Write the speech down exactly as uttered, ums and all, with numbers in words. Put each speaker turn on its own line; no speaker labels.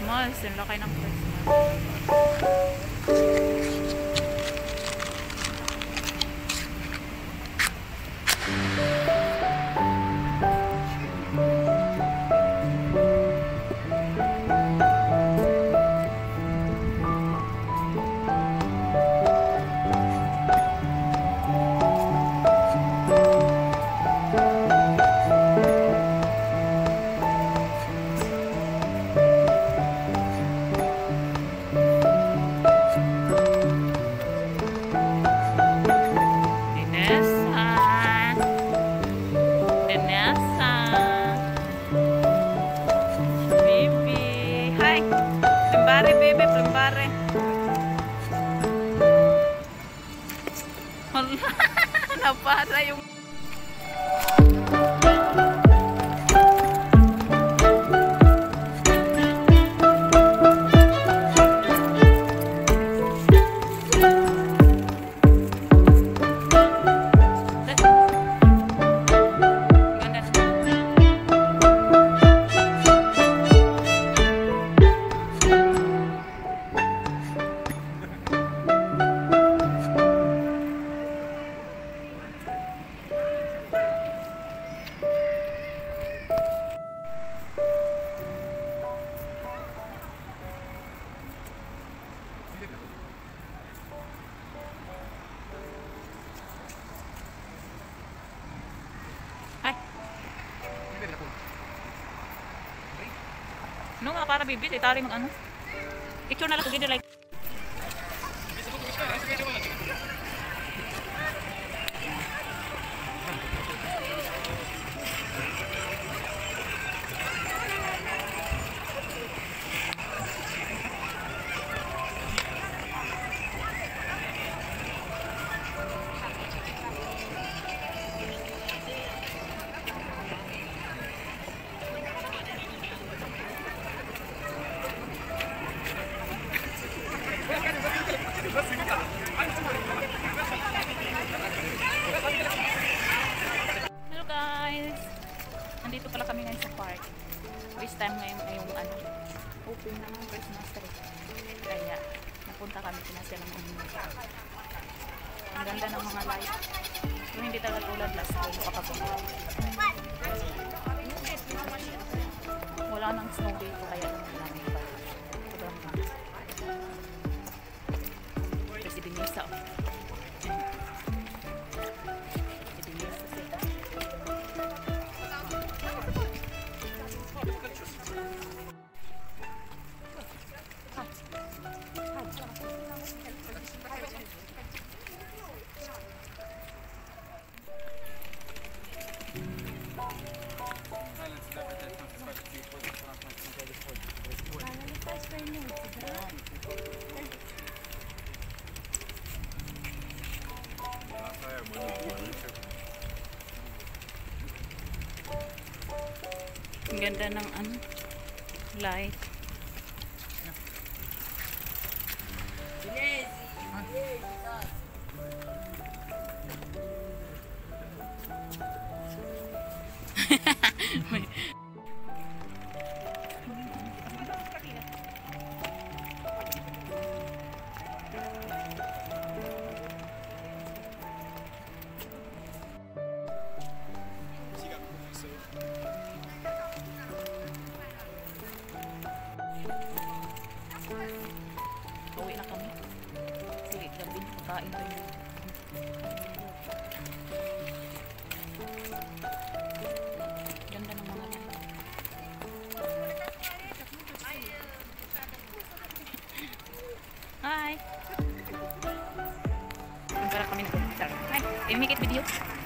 Christmas. Ang laki ng Christmas. Plumbare, bebe, plumbare. Napara yung... No nga para bibit, itari mag ano. Picture na lang kung like. Hello guys! Nandito pala kami ngayon sa park. This time ngayon ay yung ano, open na ng Christmas tree. Kaya napunta kami pinasya ng mga. Ang ganda ng mga light. Yung hindi talaga tulad last time makapunta. Wala nang snow dito kaya namin pa. Sobrang nice. Kasi binisa. Ang ganda ng ano, light. Uwi na kami. Sige, gabi pagkain pa yun. Ganda ng mga yan. Hi! Para kami nag-computer. Hi! I make it video.